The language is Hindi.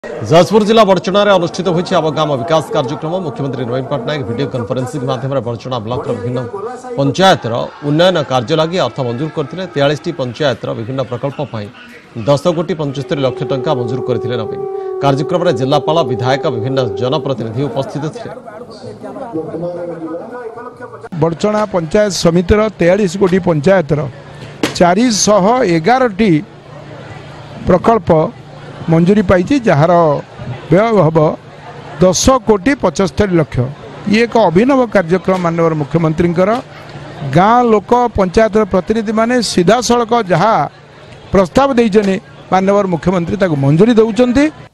जाजपुर जिला बड़चना अनुष्ठित होइछि गाँव आम विकास कार्यक्रम। मुख्यमंत्री नवीन पट्टनायक वीडियो कॉन्फ्रेंसिंग माध्यम बड़चना ब्लॉक विभिन्न पंचायतर उन्नयन कार्य लगी अर्थ मंजूर करथिले। 43 पंचायतर विभिन्न प्रकल्प 10 कोटी 75 लाख टंका मंजूर करथिले नवीन। कार्यक्रम में जिलापाल विधायक विभिन्न जनप्रतिनिधि उपस्थित थे। बड़चना पंचायत समितिर 43 कोटी पंचायतर 411टी प्रकल्प मंजूरी पाई जार व्यय हम 10 कोटी 75 लाख। ये एक अभिनव कार्यक्रम माननीय मुख्यमंत्री गाँ लोक पंचायत प्रतिनिधि माने सीधा सड़क जहाँ प्रस्ताव देइछने माननीय मुख्यमंत्री मंजूरी दौरान।